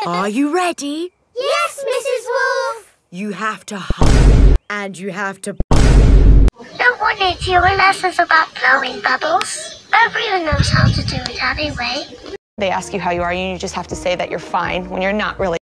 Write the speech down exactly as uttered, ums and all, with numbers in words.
Are you ready? Yes, Missus Wolf. You have to hum and you have to... No one needs your lessons about blowing bubbles. Everyone knows how to do it anyway. They ask you how you are, and you just have to say that you're fine when you're not really.